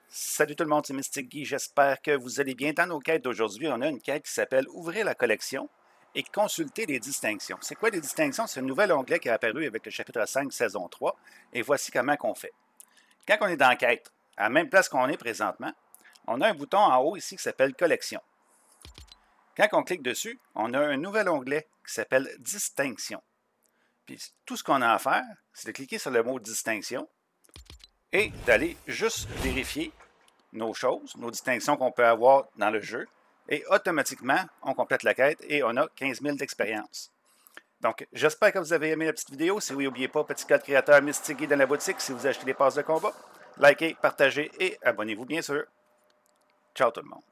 Salut tout le monde, c'est Mystic Guy. J'espère que vous allez bien. Dans nos quêtes d'aujourd'hui, on a une quête qui s'appelle Ouvrir la collection et consulter les distinctions. C'est quoi les distinctions? C'est un nouvel onglet qui est apparu avec le chapitre 5, saison 3. Et voici comment on fait. Quand on est dans la quête, à la même place qu'on est présentement, on a un bouton en haut ici qui s'appelle Collection. Quand on clique dessus, on a un nouvel onglet qui s'appelle Distinction. Puis tout ce qu'on a à faire, c'est de cliquer sur le mot Distinction et d'aller juste vérifier nos choses, nos distinctions qu'on peut avoir dans le jeu, et automatiquement, on complète la quête et on a 15 000 d'expérience. Donc, j'espère que vous avez aimé la petite vidéo. Si oui, n'oubliez pas, petit code créateur Mystic Guy dans la boutique si vous achetez des passes de combat. Likez, partagez et abonnez-vous bien sûr. Ciao tout le monde.